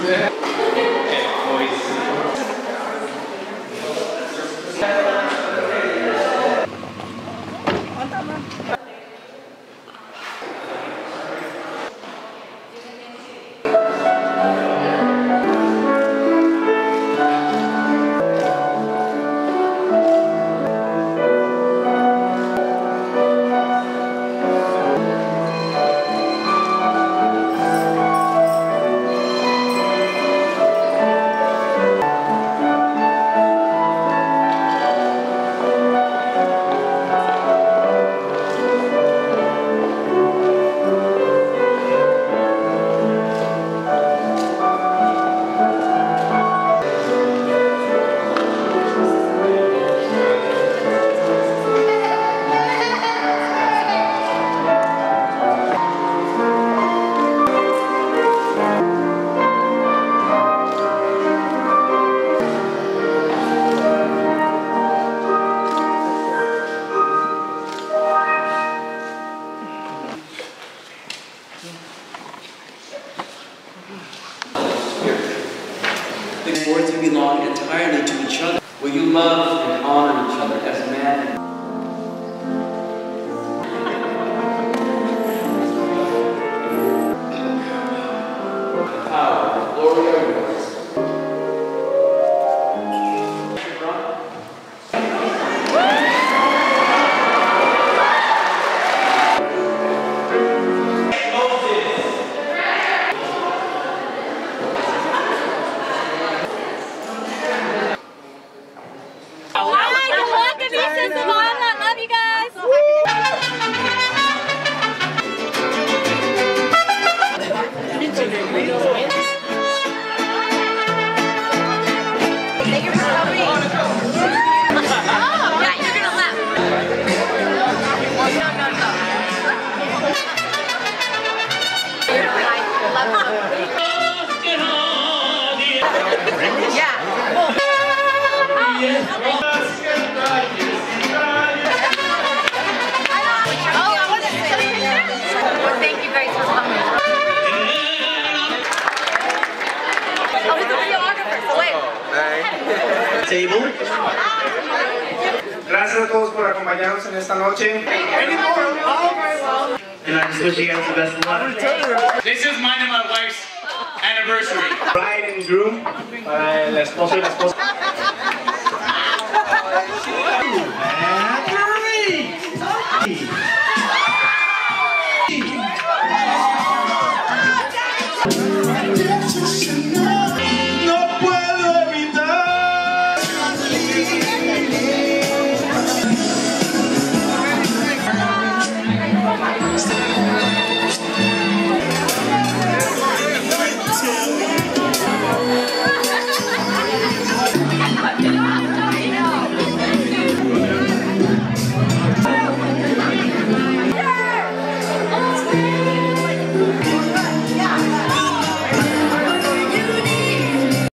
For to belong entirely to each other. Will you love and honor each other as man and power, glory are yours. Love you guys. Table. Gracias a todos por acompañarnos en esta noche. And I'm just wishing you guys the best of luck. This is mine and my wife's anniversary. Bride and groom, para el esposo y la esposa.